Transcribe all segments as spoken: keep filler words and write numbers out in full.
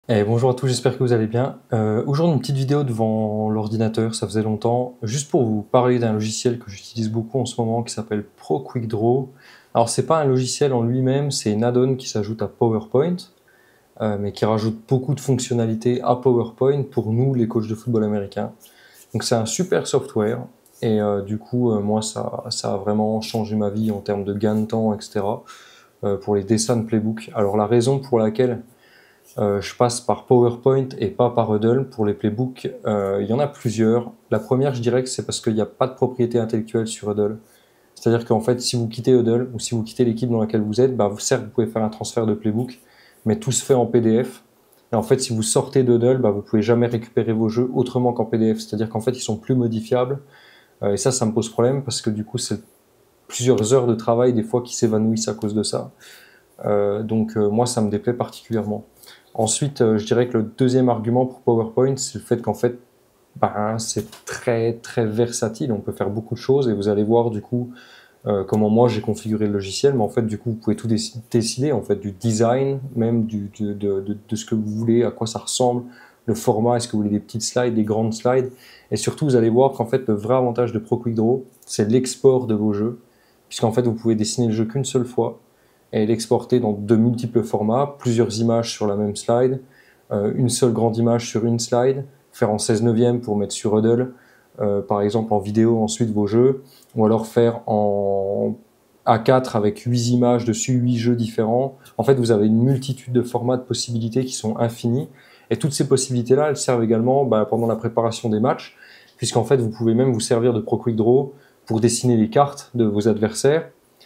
Eh, bonjour à tous, j'espère que vous allez bien. Euh, aujourd'hui, une petite vidéo devant l'ordinateur, ça faisait longtemps, juste pour vous parler d'un logiciel que j'utilise beaucoup en ce moment qui s'appelle Pro Quick Draw. Alors, c'est pas un logiciel en lui-même, c'est une add-on qui s'ajoute à PowerPoint, euh, mais qui rajoute beaucoup de fonctionnalités à PowerPoint pour nous, les coachs de football américains. Donc, c'est un super software et euh, du coup, euh, moi, ça, ça a vraiment changé ma vie en termes de gain de temps, et cetera euh, pour les dessins de playbook. Alors, la raison pour laquelle Euh, je passe par PowerPoint et pas par Hudl pour les playbooks. Euh, il y en a plusieurs. La première, je dirais que c'est parce qu'il n'y a pas de propriété intellectuelle sur Hudl. C'est-à-dire qu'en fait, si vous quittez Hudl ou si vous quittez l'équipe dans laquelle vous êtes, bah, certes, vous pouvez faire un transfert de playbook, mais tout se fait en P D F. Et en fait, si vous sortez d'Hudl, bah, vous pouvez jamais récupérer vos jeux autrement qu'en P D F. C'est-à-dire qu'en fait, ils sont plus modifiables. Euh, et ça, ça me pose problème parce que du coup, c'est plusieurs heures de travail des fois qui s'évanouissent à cause de ça. Euh, donc euh, moi, ça me déplaît particulièrement. Ensuite, euh, je dirais que le deuxième argument pour PowerPoint, c'est le fait qu'en fait, ben, c'est très très versatile. On peut faire beaucoup de choses et vous allez voir du coup euh, comment moi j'ai configuré le logiciel. Mais en fait, du coup, vous pouvez tout décider en fait du design, même du, de, de, de, de ce que vous voulez, à quoi ça ressemble, le format. Est-ce que vous voulez des petites slides, des grandes slides? Et surtout, vous allez voir qu'en fait, le vrai avantage de Pro Quick Draw, c'est l'export de vos jeux, puisqu'en fait, vous pouvez dessiner le jeu qu'une seule fois et l'exporter dans de multiples formats, plusieurs images sur la même slide, euh, une seule grande image sur une slide, faire en seize neuvième pour mettre sur Hudl, euh, par exemple en vidéo ensuite vos jeux, ou alors faire en A quatre avec huit images dessus, huit jeux différents. En fait, vous avez une multitude de formats, de possibilités qui sont infinies, et toutes ces possibilités-là, elles servent également bah, pendant la préparation des matchs, puisqu'en fait, vous pouvez même vous servir de Pro Quick Draw pour dessiner les cartes de vos adversaires,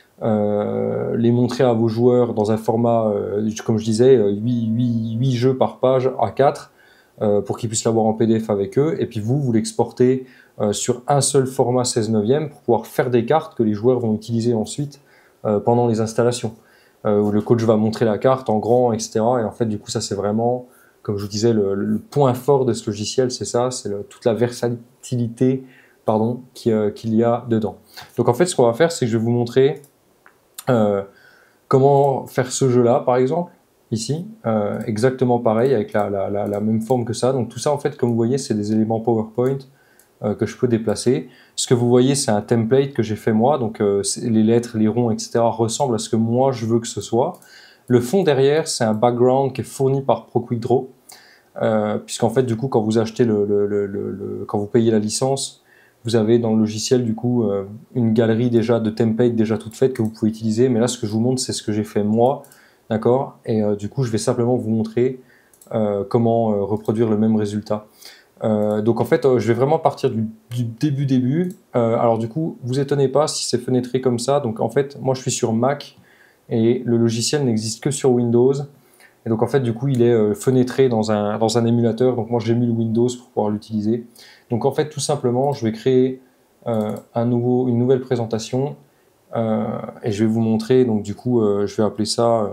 euh, les montrer à vos joueurs dans un format, euh, comme je disais, huit jeux par page A quatre, euh, pour qu'ils puissent l'avoir en P D F avec eux, et puis vous, vous l'exportez euh, sur un seul format seize neuvième pour pouvoir faire des cartes que les joueurs vont utiliser ensuite euh, pendant les installations, euh, où le coach va montrer la carte en grand, et cetera. Et en fait, du coup, ça c'est vraiment, comme je vous disais, le, le point fort de ce logiciel, c'est ça, c'est toute la versatilité pardon, qu'il euh, qu'il y a dedans. Donc en fait, ce qu'on va faire, c'est que je vais vous montrer euh, comment faire ce jeu-là, par exemple, ici, euh, exactement pareil, avec la, la, la, la même forme que ça. Donc tout ça, en fait, comme vous voyez, c'est des éléments PowerPoint euh, que je peux déplacer. Ce que vous voyez, c'est un template que j'ai fait moi, donc euh, les lettres, les ronds, et cetera ressemblent à ce que moi, je veux que ce soit. Le fond derrière, c'est un background qui est fourni par Pro Quick Draw, euh, puisqu'en fait, du coup, quand vous achetez le, le, le, le, quand vous payez la licence, vous avez dans le logiciel du coup euh, une galerie déjà de templates déjà toutes faites que vous pouvez utiliser. Mais là, ce que je vous montre, c'est ce que j'ai fait moi, d'accord. Et euh, du coup, je vais simplement vous montrer euh, comment euh, reproduire le même résultat. Euh, donc en fait, euh, je vais vraiment partir du, du début début. Euh, alors du coup, vous étonnez pas si c'est fenêtré comme ça. Donc en fait, moi je suis sur Mac et le logiciel n'existe que sur Windows. Et donc en fait, du coup, il est euh, fenêtré dans un, dans un émulateur. Donc moi, j'ai mis le Windows pour pouvoir l'utiliser. Donc en fait, tout simplement, je vais créer euh, un nouveau, une nouvelle présentation euh, et je vais vous montrer. Donc du coup, euh, je vais appeler ça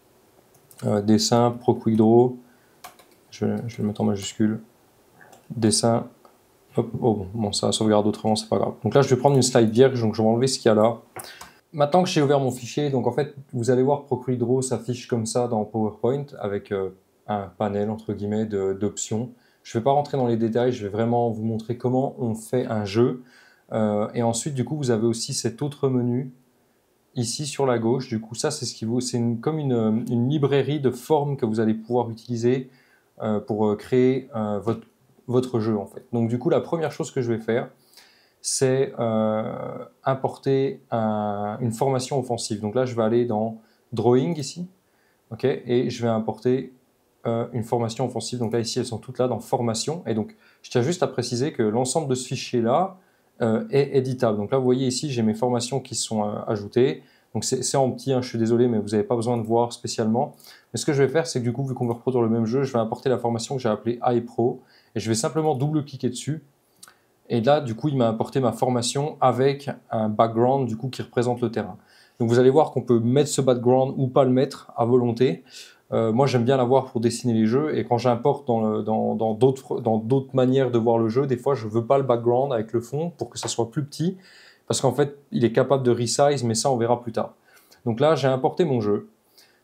euh, dessin Pro Quick Draw. Je, je vais le mettre en majuscule. Dessin. Hop, oh bon, bon, ça sauvegarde autrement, c'est pas grave. Donc là, je vais prendre une slide vierge. Donc je vais enlever ce qu'il y a là. Maintenant que j'ai ouvert mon fichier, donc en fait, vous allez voir Pro Quick Draw s'affiche comme ça dans PowerPoint avec euh, un panel entre guillemets d'options. Je ne vais pas rentrer dans les détails, je vais vraiment vous montrer comment on fait un jeu. Euh, et ensuite, du coup, vous avez aussi cet autre menu ici sur la gauche. Du coup, ça, c'est ce qui vous, c'est une, comme une, une librairie de formes que vous allez pouvoir utiliser euh, pour créer euh, votre, votre jeu en fait. Donc, du coup, la première chose que je vais faire, c'est euh, importer un, une formation offensive. Donc là, je vais aller dans Drawing ici, ok, et je vais importer euh, une formation offensive. Donc là, ici, elles sont toutes là dans Formation. Et donc, je tiens juste à préciser que l'ensemble de ce fichier-là euh, est éditable. Donc là, vous voyez ici, j'ai mes formations qui sont euh, ajoutées. Donc c'est en petit, hein, je suis désolé, mais vous n'avez pas besoin de voir spécialement. Mais ce que je vais faire, c'est que du coup, vu qu'on veut reproduire le même jeu, je vais importer la formation que j'ai appelée iPro. Et je vais simplement double-cliquer dessus. Et là, du coup, il m'a apporté ma formation avec un background du coup, qui représente le terrain. Donc vous allez voir qu'on peut mettre ce background ou pas le mettre à volonté. Euh, moi, j'aime bien l'avoir pour dessiner les jeux. Et quand j'importe dans d'autres dans, dans manières de voir le jeu, des fois, je ne veux pas le background avec le fond pour que ça soit plus petit. Parce qu'en fait, il est capable de resize, mais ça, on verra plus tard. Donc là, j'ai importé mon jeu.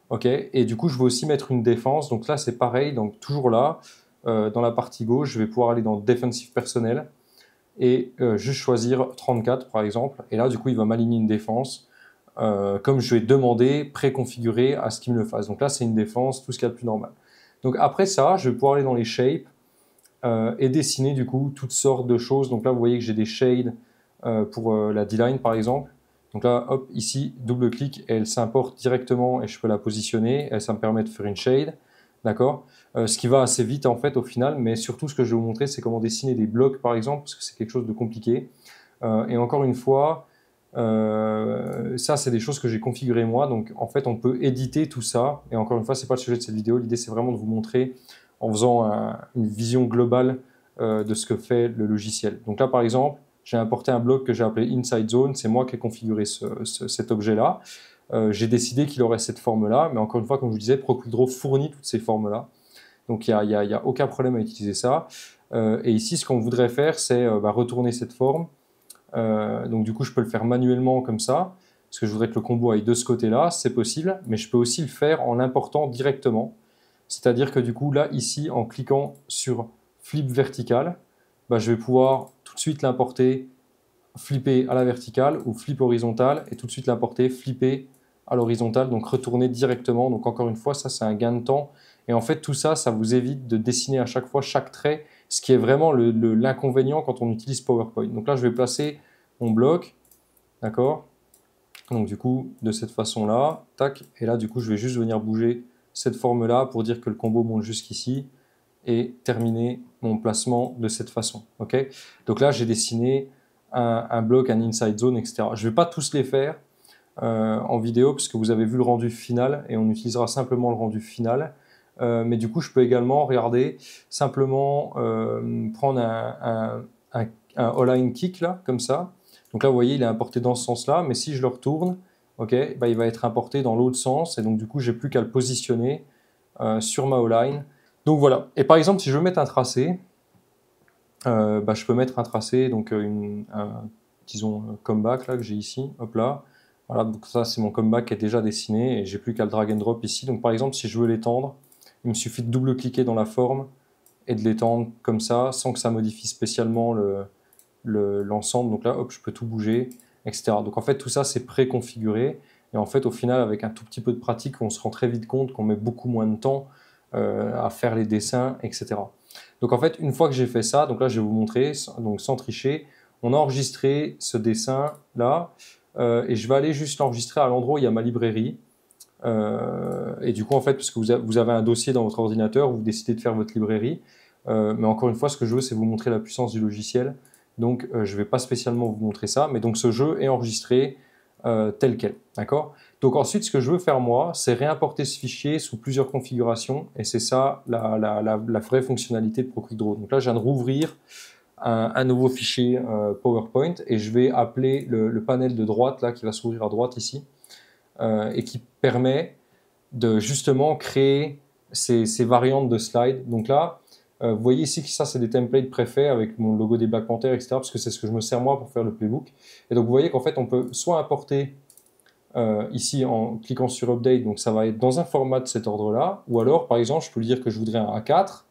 Ok, et du coup, je vais aussi mettre une défense. Donc là, c'est pareil. Donc toujours là, euh, dans la partie gauche, je vais pouvoir aller dans défensif personnel et euh, juste choisir trente-quatre par exemple. Et là, du coup, il va m'aligner une défense euh, comme je vais demander, préconfiguré à ce qu'il me le fasse. Donc là, c'est une défense, tout ce qu'il y a de plus normal. Donc après ça, je vais pouvoir aller dans les shapes euh, et dessiner du coup toutes sortes de choses. Donc là, vous voyez que j'ai des shades euh, pour euh, la D-line par exemple. Donc là, hop, ici, double-clic et elle s'importe directement et je peux la positionner et ça me permet de faire une shade, d'accord euh, Ce qui va assez vite en fait au final, mais surtout ce que je vais vous montrer, c'est comment dessiner des blocs par exemple, parce que c'est quelque chose de compliqué. Euh, et encore une fois, euh, ça c'est des choses que j'ai configurées moi, donc en fait on peut éditer tout ça, et encore une fois, c'est pas le sujet de cette vidéo, l'idée c'est vraiment de vous montrer en faisant un, une vision globale euh, de ce que fait le logiciel. Donc là par exemple, j'ai importé un bloc que j'ai appelé Inside Zone, c'est moi qui ai configuré ce, ce, cet objet-là. Euh, j'ai décidé qu'il aurait cette forme-là, mais encore une fois, comme je vous disais, ProQuickDraw fournit toutes ces formes-là. Donc il n'y a, a, a aucun problème à utiliser ça. Euh, et ici, ce qu'on voudrait faire, c'est euh, bah, retourner cette forme. Euh, donc du coup, je peux le faire manuellement comme ça, parce que je voudrais que le combo aille de ce côté-là, c'est possible, mais je peux aussi le faire en l'important directement. C'est-à-dire que du coup, là, ici, en cliquant sur Flip vertical, bah, je vais pouvoir tout de suite l'importer, flipper à la verticale ou flip horizontal et tout de suite l'importer, flipper à l'horizontale, donc retourner directement. Donc encore une fois, ça c'est un gain de temps. Et en fait, tout ça, ça vous évite de dessiner à chaque fois chaque trait, ce qui est vraiment l'inconvénient quand on utilise PowerPoint. Donc là, je vais placer mon bloc, d'accord? Donc du coup, de cette façon-là, tac, et là, du coup, je vais juste venir bouger cette forme-là pour dire que le combo monte jusqu'ici et terminer mon placement de cette façon. Ok, donc là, j'ai dessiné un, un bloc, un inside zone, et cetera. Je ne vais pas tous les faire euh, en vidéo puisque vous avez vu le rendu final et on utilisera simplement le rendu final. Euh, mais du coup, je peux également regarder, simplement euh, prendre un, un, un, un all-line kick là, comme ça. Donc là, vous voyez, il est importé dans ce sens-là, mais si je le retourne, ok, bah, il va être importé dans l'autre sens et donc du coup, j'ai plus qu'à le positionner euh, sur ma all-line. Donc voilà. Et par exemple, si je veux mettre un tracé, euh, bah, je peux mettre un tracé, donc une, un, disons, un comeback là, que j'ai ici, hop là. Voilà, donc ça c'est mon comeback qui est déjà dessiné et j'ai plus qu'à le drag and drop ici. Donc par exemple, si je veux l'étendre, il me suffit de double-cliquer dans la forme et de l'étendre comme ça, sans que ça modifie spécialement le, le, l'ensemble. Donc là, hop, je peux tout bouger, et cetera. Donc en fait, tout ça c'est préconfiguré. Et en fait, au final, avec un tout petit peu de pratique, on se rend très vite compte qu'on met beaucoup moins de temps euh, à faire les dessins, et cetera. Donc en fait, une fois que j'ai fait ça, donc là je vais vous montrer, donc sans tricher, on a enregistré ce dessin là, euh, et je vais aller juste l'enregistrer à l'endroit où il y a ma librairie. Euh, et du coup, en fait, parce que vous, a, vous avez un dossier dans votre ordinateur, vous décidez de faire votre librairie. Euh, mais encore une fois, ce que je veux, c'est vous montrer la puissance du logiciel. Donc, euh, je ne vais pas spécialement vous montrer ça, mais donc ce jeu est enregistré euh, tel quel, d'accord? Donc ensuite, ce que je veux faire moi, c'est réimporter ce fichier sous plusieurs configurations, et c'est ça la, la, la, la vraie fonctionnalité de ProQuickDraw. Donc là, je viens de rouvrir un, un nouveau fichier euh, PowerPoint, et je vais appeler le, le panel de droite, là, qui va s'ouvrir à droite ici, euh, et qui permet de justement créer ces, ces variantes de slides. Donc là, euh, vous voyez ici que ça, c'est des templates préfaits avec mon logo des Black Panthers, et cetera, parce que c'est ce que je me sers moi pour faire le playbook. Et donc, vous voyez qu'en fait, on peut soit importer euh, ici en cliquant sur Update, donc ça va être dans un format de cet ordre-là, ou alors, par exemple, je peux lui dire que je voudrais un A quatre,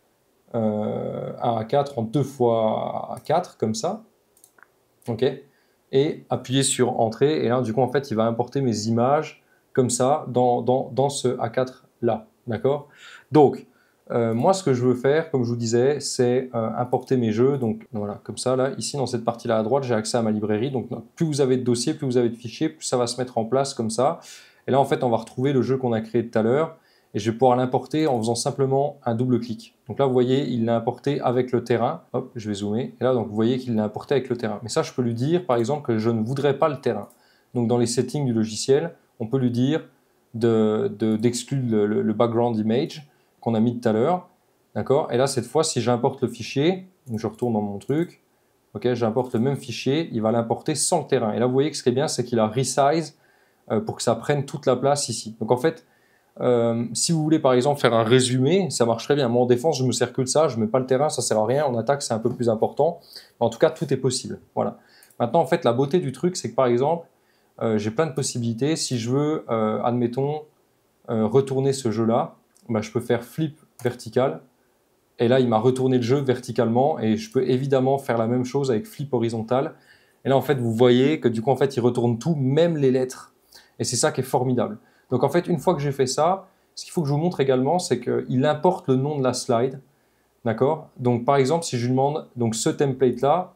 euh, un A quatre en deux fois A quatre, comme ça, ok, et appuyer sur Entrée, et là, du coup, en fait, il va importer mes images comme ça dans, dans, dans ce A quatre-là, d'accord? Donc, Euh, moi, ce que je veux faire, comme je vous disais, c'est euh, importer mes jeux. Donc voilà, comme ça, là, ici, dans cette partie-là à droite, j'ai accès à ma librairie. Donc plus vous avez de dossiers, plus vous avez de fichiers, plus ça va se mettre en place comme ça. Et là, en fait, on va retrouver le jeu qu'on a créé tout à l'heure. Et je vais pouvoir l'importer en faisant simplement un double clic. Donc là, vous voyez, il l'a importé avec le terrain. Hop, je vais zoomer. Et là, donc, vous voyez qu'il l'a importé avec le terrain. Mais ça, je peux lui dire, par exemple, que je ne voudrais pas le terrain. Donc dans les settings du logiciel, on peut lui dire de, de, d'exclure le, le, le background image qu'on a mis tout à l'heure, d'accord? Et là, cette fois, si j'importe le fichier, donc je retourne dans mon truc, ok, j'importe le même fichier, il va l'importer sans le terrain. Et là, vous voyez que ce qui est bien, c'est qu'il a resize euh, pour que ça prenne toute la place ici. Donc en fait, euh, si vous voulez par exemple faire un résumé, ça marcherait bien. Moi en défense, je me sers que de ça, je ne mets pas le terrain, ça ne sert à rien. En attaque, c'est un peu plus important. Mais en tout cas, tout est possible. Voilà. Maintenant, en fait, la beauté du truc, c'est que par exemple, euh, j'ai plein de possibilités. Si je veux, euh, admettons, euh, retourner ce jeu-là, bah, je peux faire flip vertical. Et là, il m'a retourné le jeu verticalement. Et je peux évidemment faire la même chose avec flip horizontal. Et là, en fait, vous voyez que du coup, en fait, il retourne tout, même les lettres. Et c'est ça qui est formidable. Donc, en fait, une fois que j'ai fait ça, ce qu'il faut que je vous montre également, c'est qu'il importe le nom de la slide. D'accord? Donc, par exemple, si je lui demande donc, ce template-là,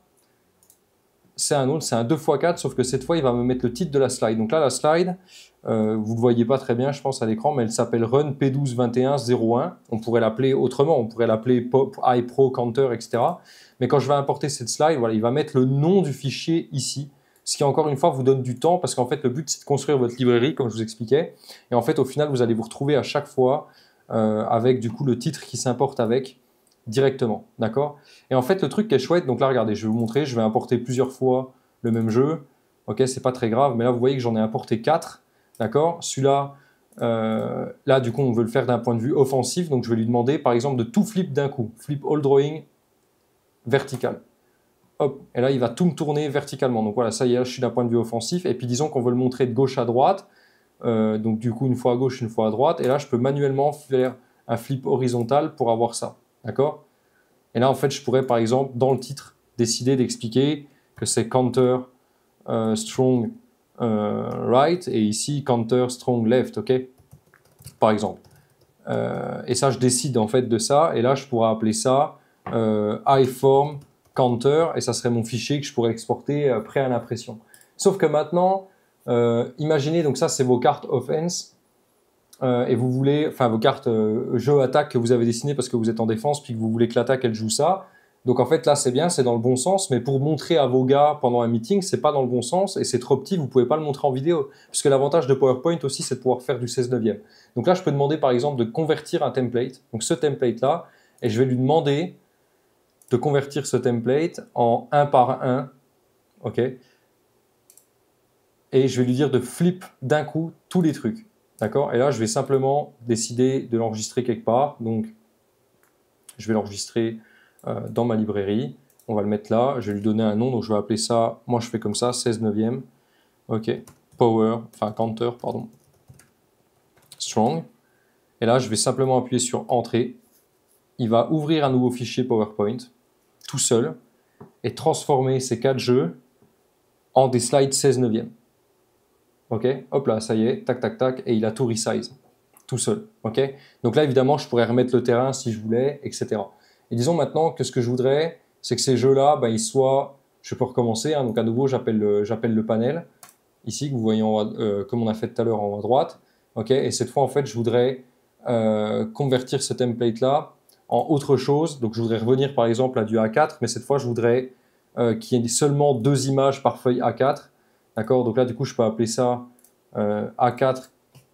c'est un autre, c'est un deux fois quatre, sauf que cette fois, il va me mettre le titre de la slide. Donc là, la slide, euh, vous ne le voyez pas très bien, je pense, à l'écran, mais elle s'appelle Run P douze vingt et un zéro un. On pourrait l'appeler autrement, on pourrait l'appeler Pop, iPro, Counter, et cetera. Mais quand je vais importer cette slide, voilà, il va mettre le nom du fichier ici, ce qui, encore une fois, vous donne du temps, parce qu'en fait, le but, c'est de construire votre librairie, comme je vous expliquais. Et en fait, au final, vous allez vous retrouver à chaque fois euh, avec, du coup, le titre qui s'importe avec directement, d'accord? Et en fait, le truc qui est chouette, donc là, regardez, je vais vous montrer, je vais importer plusieurs fois le même jeu, ok, c'est pas très grave, mais là, vous voyez que j'en ai importé quatre, d'accord? Celui-là, euh, là, du coup, on veut le faire d'un point de vue offensif, donc je vais lui demander, par exemple, de tout flip d'un coup, flip all drawing vertical. Hop, et là, il va tout me tourner verticalement, donc voilà, ça y est, là, je suis d'un point de vue offensif, et puis disons qu'on veut le montrer de gauche à droite, euh, donc du coup, une fois à gauche, une fois à droite, et là, je peux manuellement faire un flip horizontal pour avoir ça. D'accord? Et là, en fait, je pourrais, par exemple, dans le titre, décider d'expliquer que c'est counter euh, strong euh, right et ici counter strong left, ok? Par exemple. Euh, et ça, je décide en fait de ça. Et là, je pourrais appeler ça euh, iForm counter et ça serait mon fichier que je pourrais exporter euh, prêt à l'impression. Sauf que maintenant, euh, imaginez, donc ça, c'est vos cartes offense. Euh, et vous voulez, enfin vos cartes euh, jeu attaque que vous avez dessinées parce que vous êtes en défense puis que vous voulez que l'attaque elle joue ça. Donc en fait là c'est bien, c'est dans le bon sens, mais pour montrer à vos gars pendant un meeting, c'est pas dans le bon sens et c'est trop petit, vous pouvez pas le montrer en vidéo. Puisque l'avantage de PowerPoint aussi c'est de pouvoir faire du seize neuvième. Donc là je peux demander par exemple de convertir un template, donc ce template là, et je vais lui demander de convertir ce template en un par un, ok? Et je vais lui dire de flip d'un coup tous les trucs. D'accord? Et là, je vais simplement décider de l'enregistrer quelque part. Donc, je vais l'enregistrer euh, dans ma librairie. On va le mettre là. Je vais lui donner un nom. Donc, je vais appeler ça, moi, je fais comme ça, seize neuvième. OK. Power, enfin, counter, pardon. Strong. Et là, je vais simplement appuyer sur Entrée. Il va ouvrir un nouveau fichier PowerPoint, tout seul, et transformer ces quatre jeux en des slides seize neuvième. Ok, hop là, ça y est, tac, tac, tac, et il a tout resize, tout seul. Ok, donc là, évidemment, je pourrais remettre le terrain si je voulais, et cetera. Et disons maintenant que ce que je voudrais, c'est que ces jeux-là, ben, ils soient, je peux recommencer, hein, donc à nouveau, j'appelle le, j'appelle le panel, ici, que vous voyez, en, euh, comme on a fait tout à l'heure en haut à droite. Ok, et cette fois, en fait, je voudrais euh, convertir ce template-là en autre chose. Donc, je voudrais revenir, par exemple, à du A quatre, mais cette fois, je voudrais euh, qu'il y ait seulement deux images par feuille A quatre. D'accord, donc là, du coup, je peux appeler ça euh, A quatre,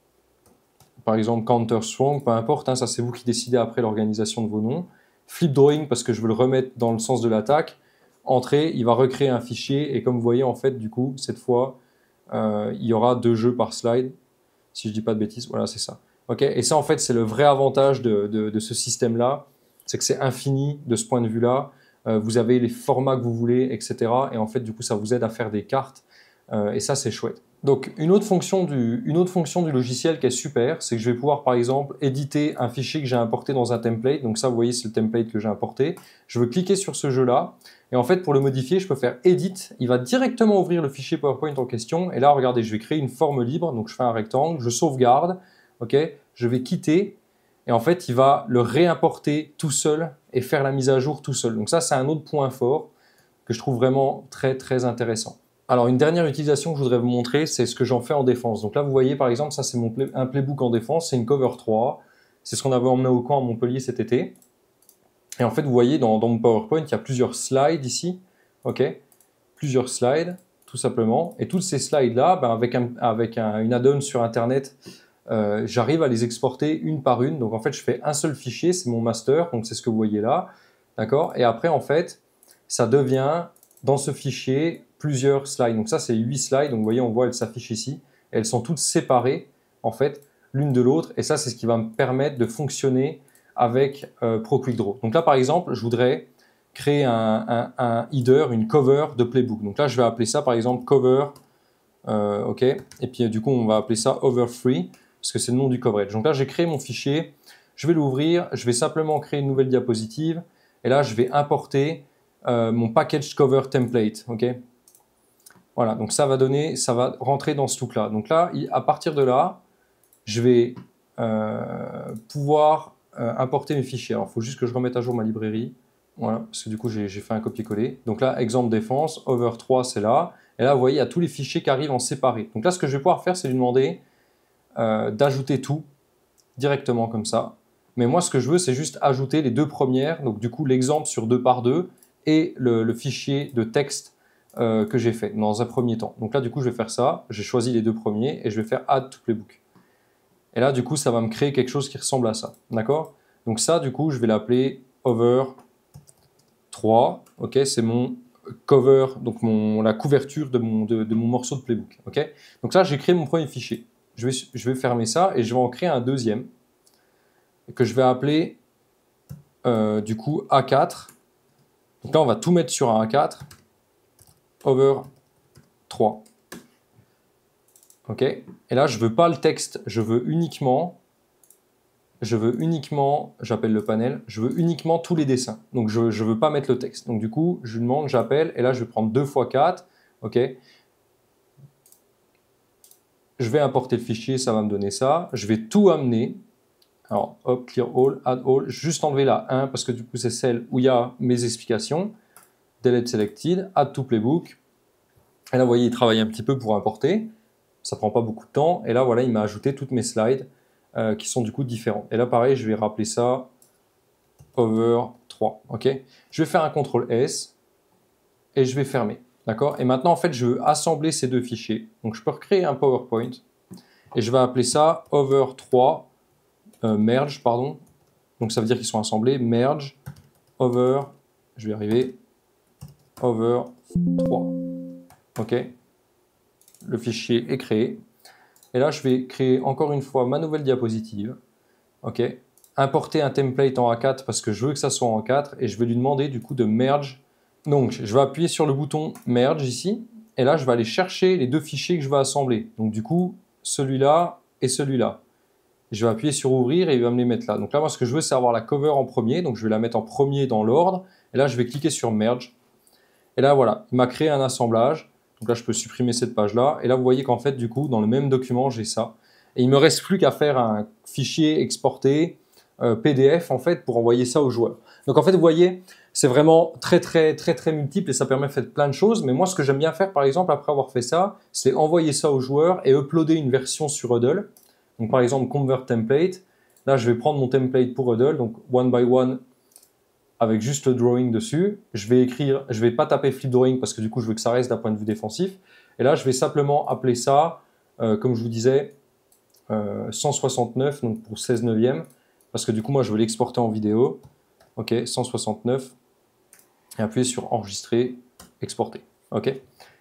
par exemple, Counter Strong, peu importe, hein, ça c'est vous qui décidez après l'organisation de vos noms. Flip Drawing, parce que je veux le remettre dans le sens de l'attaque. Entrée, il va recréer un fichier, et comme vous voyez, en fait, du coup, cette fois, euh, il y aura deux jeux par slide, si je dis pas de bêtises, voilà, c'est ça. Ok, et ça, en fait, c'est le vrai avantage de, de, de ce système-là, c'est que c'est infini de ce point de vue-là. Euh, vous avez les formats que vous voulez, et cetera. Et en fait, du coup, ça vous aide à faire des cartes. Euh, et ça, c'est chouette. Donc, une autre, fonction du, une autre fonction du logiciel qui est super, c'est que je vais pouvoir, par exemple, éditer un fichier que j'ai importé dans un template. Donc ça, vous voyez, c'est le template que j'ai importé. Je veux cliquer sur ce jeu-là. Et en fait, pour le modifier, je peux faire Edit. Il va directement ouvrir le fichier PowerPoint en question. Et là, regardez, je vais créer une forme libre. Donc, je fais un rectangle, je sauvegarde. Ok, je vais quitter. Et en fait, il va le réimporter tout seul et faire la mise à jour tout seul. Donc ça, c'est un autre point fort que je trouve vraiment très, très intéressant. Alors, une dernière utilisation que je voudrais vous montrer, c'est ce que j'en fais en défense. Donc là, vous voyez, par exemple, ça, c'est mon play, un playbook en défense, c'est une cover trois. C'est ce qu'on avait emmené au camp à Montpellier cet été. Et en fait, vous voyez, dans, dans mon PowerPoint, il y a plusieurs slides ici. OK, plusieurs slides, tout simplement. Et tous ces slides-là, ben, avec, un, avec un, une add-on sur Internet, euh, j'arrive à les exporter une par une. Donc, en fait, je fais un seul fichier, c'est mon master. Donc, c'est ce que vous voyez là. D'accord? Et après, en fait, ça devient, dans ce fichier, plusieurs slides. Donc ça, c'est huit slides. Donc vous voyez, on voit, elles s'affichent ici. Et elles sont toutes séparées, en fait, l'une de l'autre. Et ça, c'est ce qui va me permettre de fonctionner avec euh, ProQuickDraw. Donc là, par exemple, je voudrais créer un, un, un header, une cover de Playbook. Donc là, je vais appeler ça, par exemple, cover. Euh, OK. Et puis, du coup, on va appeler ça over three. parce que c'est le nom du coverage. Donc là, j'ai créé mon fichier, je vais l'ouvrir, je vais simplement créer une nouvelle diapositive, et là, je vais importer euh, mon package cover template, ok? Voilà, donc ça va donner, ça va rentrer dans ce truc-là. Donc là, à partir de là, je vais euh, pouvoir euh, importer mes fichiers. Alors, il faut juste que je remette à jour ma librairie. Voilà, parce que du coup, j'ai fait un copier-coller. Donc là, exemple défense, over trois, c'est là. Et là, vous voyez, il y a tous les fichiers qui arrivent en séparé. Donc là, ce que je vais pouvoir faire, c'est lui demander euh, d'ajouter tout directement comme ça. Mais moi, ce que je veux, c'est juste ajouter les deux premières. Donc du coup, l'exemple sur deux par deux et le, le fichier de texte euh, que j'ai fait dans un premier temps. Donc là, du coup, je vais faire ça. J'ai choisi les deux premiers et je vais faire add to playbook. Et là, du coup, ça va me créer quelque chose qui ressemble à ça. D'accord? Donc ça, du coup, je vais l'appeler over trois. Ok, c'est mon cover, donc mon, la couverture de mon, de, de mon morceau de playbook. Ok, donc là, j'ai créé mon premier fichier. Je vais, je vais fermer ça et je vais en créer un deuxième que je vais appeler euh, du coup A quatre. Donc là, on va tout mettre sur un A quatre over trois. Ok, et là, je veux pas le texte, je veux uniquement, je veux uniquement, j'appelle le panel, je veux uniquement tous les dessins. Donc, je ne veux pas mettre le texte. Donc, du coup, je lui demande, j'appelle, et là, je vais prendre deux fois quatre. Ok, je vais importer le fichier, ça va me donner ça. Je vais tout amener. Alors, hop, clear all, add all, juste enlever la un parce que du coup, c'est celle où il y a mes explications. Delete selected, add to playbook. Et là, vous voyez, il travaille un petit peu pour importer. Ça prend pas beaucoup de temps. Et là, voilà, il m'a ajouté toutes mes slides euh, qui sont du coup différentes. Et là, pareil, je vais rappeler ça over trois. Ok, je vais faire un contrôle S et je vais fermer. D'accord? Et maintenant, en fait, je veux assembler ces deux fichiers. Donc, je peux recréer un PowerPoint et je vais appeler ça over trois. Euh, merge, pardon. Donc ça veut dire qu'ils sont assemblés. Merge, over, je vais arriver, over trois. Ok. Le fichier est créé. Et là, je vais créer encore une fois ma nouvelle diapositive. Ok. Importer un template en A quatre parce que je veux que ça soit en A quatre et je vais lui demander du coup de merge. Donc je vais appuyer sur le bouton merge ici. Et là, je vais aller chercher les deux fichiers que je vais assembler. Donc du coup, celui-là et celui-là. Je vais appuyer sur ouvrir et il va me les mettre là. Donc là, moi, ce que je veux, c'est avoir la cover en premier. Donc je vais la mettre en premier dans l'ordre. Et là, je vais cliquer sur merge. Et là, voilà, il m'a créé un assemblage. Donc là, je peux supprimer cette page-là. Et là, vous voyez qu'en fait, du coup, dans le même document, j'ai ça. Et il ne me reste plus qu'à faire un fichier exporté euh, P D F, en fait, pour envoyer ça aux joueurs. Donc en fait, vous voyez, c'est vraiment très, très, très, très multiple et ça permet de faire plein de choses. Mais moi, ce que j'aime bien faire, par exemple, après avoir fait ça, c'est envoyer ça aux joueurs et uploader une version sur Hudl. Donc par exemple, convert template. Là, je vais prendre mon template pour Hudl, donc one by one, avec juste le drawing dessus. Je vais écrire, je vais pas taper flip drawing parce que du coup, je veux que ça reste d'un point de vue défensif. Et là, je vais simplement appeler ça, euh, comme je vous disais, euh, cent soixante-neuf, donc pour seize neuvième, parce que du coup, moi, je veux l'exporter en vidéo. Ok, cent soixante-neuf. Et appuyer sur enregistrer, exporter. Ok.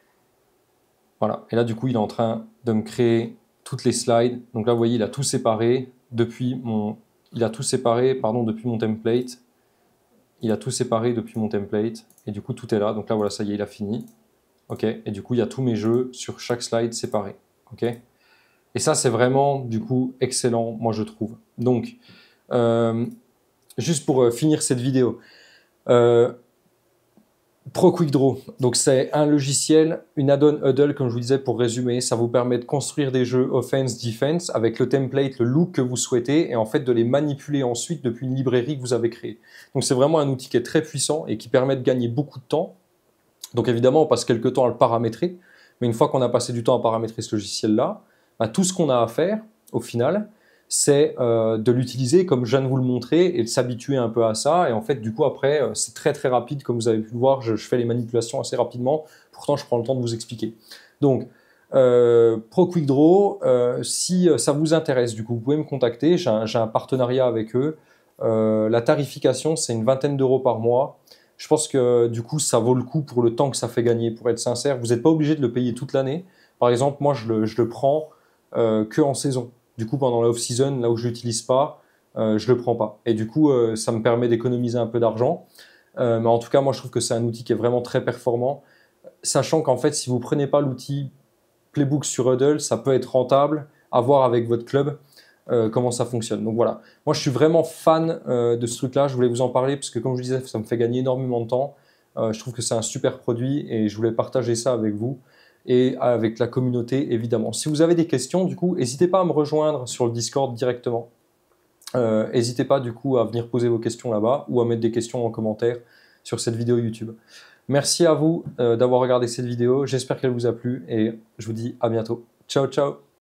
Voilà. Et là, du coup, il est en train de me créer toutes les slides. Donc là, vous voyez, il a tout séparé depuis mon, il a tout séparé, pardon, depuis mon template. Il a tout séparé depuis mon template. Et du coup, tout est là. Donc là, voilà, ça y est, il a fini. OK. Et du coup, il y a tous mes jeux sur chaque slide séparé. OK. Et ça, c'est vraiment, du coup, excellent, moi, je trouve. Donc, euh, juste pour euh, finir cette vidéo, euh, ProQuickDraw, donc c'est un logiciel, une add-on Hudl, comme je vous disais, pour résumer, ça vous permet de construire des jeux offense-defense avec le template, le look que vous souhaitez, et en fait de les manipuler ensuite depuis une librairie que vous avez créée. Donc c'est vraiment un outil qui est très puissant et qui permet de gagner beaucoup de temps. Donc évidemment, on passe quelques temps à le paramétrer, mais une fois qu'on a passé du temps à paramétrer ce logiciel-là, bah, tout ce qu'on a à faire, au final, c'est euh, de l'utiliser comme je viens de vous le montrer et de s'habituer un peu à ça. Et en fait, du coup, après, euh, c'est très très rapide. Comme vous avez pu le voir, je, je fais les manipulations assez rapidement. Pourtant, je prends le temps de vous expliquer. Donc, euh, ProQuickDraw, euh, si ça vous intéresse, du coup, vous pouvez me contacter. J'ai un, j'ai un partenariat avec eux. Euh, la tarification, c'est une vingtaine d'euros par mois. Je pense que du coup, ça vaut le coup pour le temps que ça fait gagner. Pour être sincère, vous n'êtes pas obligé de le payer toute l'année. Par exemple, moi, je le, je le prends euh, que en saison. Du coup, pendant la off-season, là où je ne l'utilise pas, euh, je ne le prends pas. Et du coup, euh, ça me permet d'économiser un peu d'argent. Euh, mais en tout cas, moi, je trouve que c'est un outil qui est vraiment très performant. Sachant qu'en fait, si vous ne prenez pas l'outil Playbook sur Hudl, ça peut être rentable à voir avec votre club. euh, comment ça fonctionne. Donc voilà, moi je suis vraiment fan euh, de ce truc-là, je voulais vous en parler parce que comme je vous disais, ça me fait gagner énormément de temps. Euh, je trouve que c'est un super produit et je voulais partager ça avec vous et avec la communauté évidemment. Si vous avez des questions, du coup, n'hésitez pas à me rejoindre sur le Discord directement. Euh, n'hésitez pas du coup à venir poser vos questions là-bas ou à mettre des questions en commentaire sur cette vidéo YouTube. Merci à vous euh, d'avoir regardé cette vidéo, j'espère qu'elle vous a plu et je vous dis à bientôt. Ciao, ciao!